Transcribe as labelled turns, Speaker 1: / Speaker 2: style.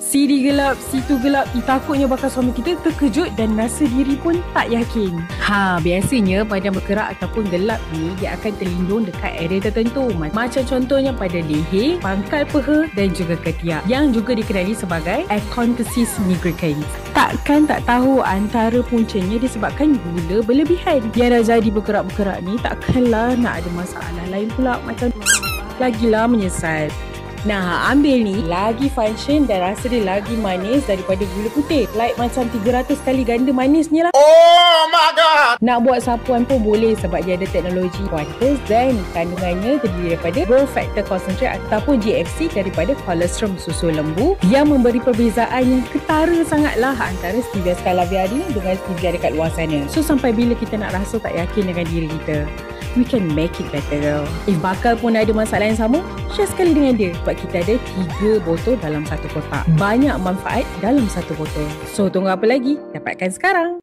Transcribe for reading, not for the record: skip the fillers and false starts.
Speaker 1: Sini gelap, situ gelap. Takutnya bakal suami kita terkejut dan rasa diri pun tak yakin. Biasanya padam berkerak ataupun gelap ni dia akan terlindung dekat area tertentu. Macam contohnya pada leher, pangkal peha dan juga ketiak, yang juga dikenali sebagai acanthosis nigricans. Takkan tak tahu antara puncanya disebabkan gula berlebihan. Yang dah jadi berkerak-berkerak ni takkanlah nak ada masalah lain pula, macam lagilah menyesal. Nah, ambil ni lagi function dan rasa dia lagi manis daripada gula putih. Like macam 300 kali ganda manisnya lah.
Speaker 2: Oh my god.
Speaker 1: Nak buat sapuan pun boleh sebab dia ada teknologi Quantus dan kandungannya terdiri daripada growth factor concentrate ataupun GFC daripada colostrum susu lembu yang memberi perbezaan yang ketara sangatlah antara stevia scalavia ni dengan stevia dekat luar sana. So sampai bila kita nak rasa tak yakin dengan diri kita, we can make it better girl. If bakal pun ada masalah yang sama, share sekali dengan dia. Sebab kita ada 3 botol dalam satu kotak. Banyak manfaat dalam satu botol. So tunggu apa lagi? Dapatkan sekarang.